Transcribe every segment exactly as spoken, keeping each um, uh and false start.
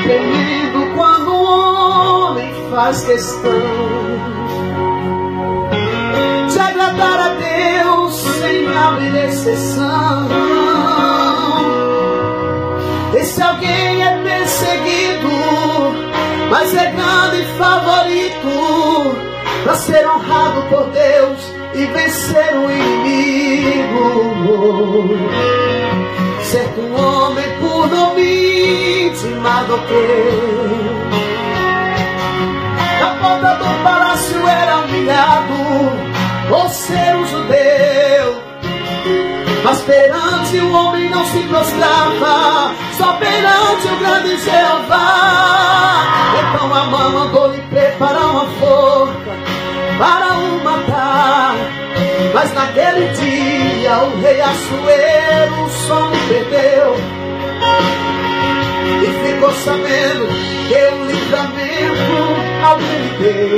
tremendo quando o homem faz questão de agradar a Deus sem abrir exceção. Esse alguém é perseguido, mas é grande favorito para ser honrado por Deus e vencer o inimigo. Certo homem por nome de Mardoqueu, na porta do palácio era humilhado por ser um judeu, mas perante o homem não se prostrava, só perante o grande Jeová. Então Amã mandou-lhe preparar uma forca para o matar, mas naquele dia o rei Assuero o sono perdeu e ficou sabendo que o livramento alguém lhe deu.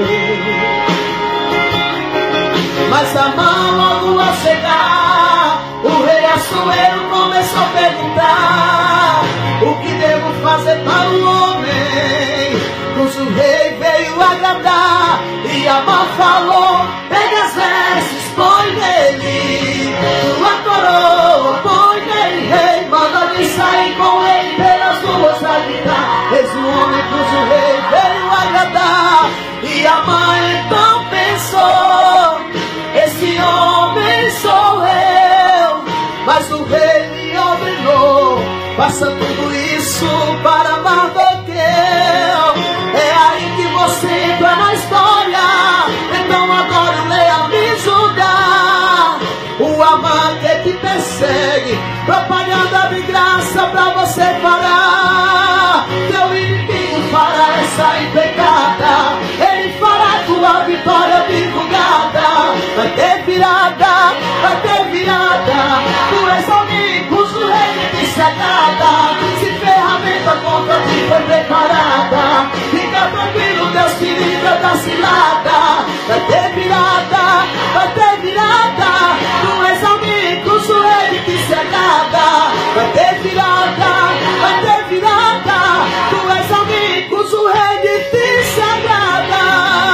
Mas Amã logo ao chegar, o rei Assuero começou a perguntar: o que devo fazer para o homem cujo rei veio agradar? E Amã falou: pega as vestes, põe nele tua coroa, põe nele rei, manda-lhe sair com ele pelas ruas a gritar: eis o homem cujo rei veio agradar. E Amã então pensou: esse homem sou eu. Mas o rei lhe ordenou: faça tudo isso para Mardoqueu. É aí que você entra na história. Então agora leia-me julgar. O Amã que te persegue, propaganda de graça pra você parar. Teu inimigo fará essa empecada, ele fará tua vitória divulgada. Vai ter virada, vai ter virada. Tu és alguém cujo reino te cegada. Se ferramenta contra ti foi preparada, fica tranquilo, Deus te livra da cilada. Vai ter virada, vai ter virada. Tu és alguém cujo reino te cegada. Vai ter virada, vai ter virada. Tu és alguém cujo reino te cegada.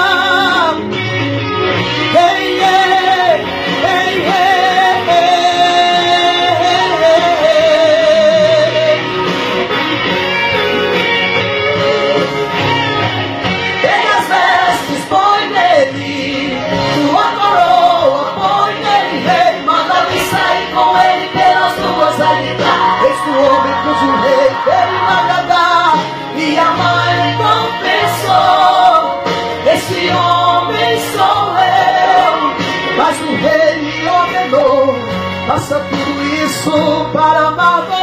Ei, ei, ei, ei, ei. Pega as vestes, põe nele tua coroa, põe nele rei, manda-me sair com ele pelas ruas a gritar: eis o homem cujo rei veio agradar. E a mãe então pensou: esse homem sou eu. Mas o rei lhe ordenou: faça tudo isso para Mardoqueu.